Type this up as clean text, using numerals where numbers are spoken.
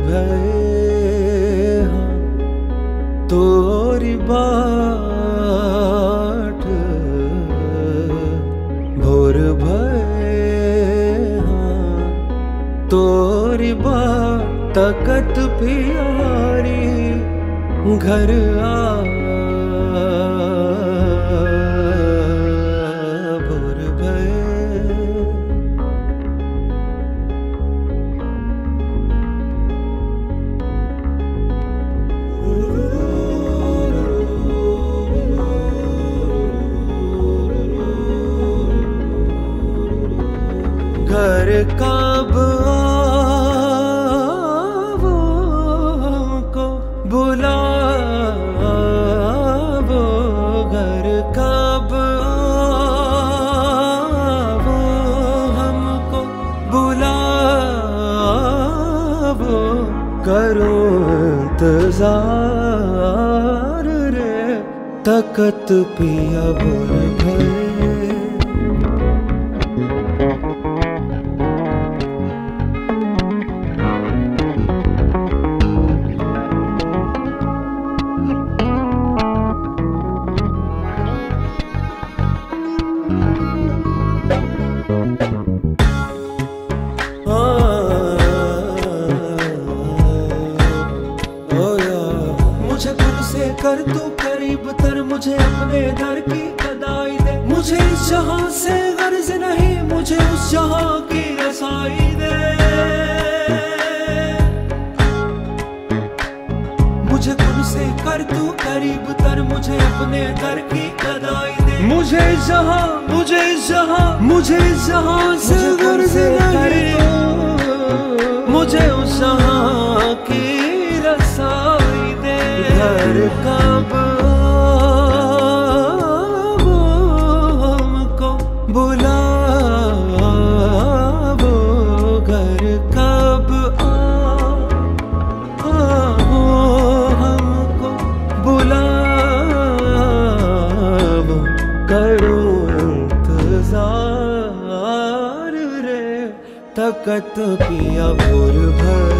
भय तोरी बाट भोर भय तोरी बाट तकत प्यारी घर आ भोर भय घर कब आवो को बुलावो घर कब आवो हमको बुलावो करो इंतजार रे तकत पिया भोर भय मुझे खुद से कर तू करीब तर मुझे अपने दर की कदाई दे मुझे इस जहां से गर्ज नहीं मुझे उस जहां की रसाई दे मुझे खुद से कर तू करीब तर मुझे अपने दर की कदाई दे मुझे इस जहां से गर्ज नहीं मुझे उस जहां की रसाई दे घर कब आवो हमको बुलावो घर कब आवो हमको बुलावो करो इंतजार रे तकत पिया भोर भय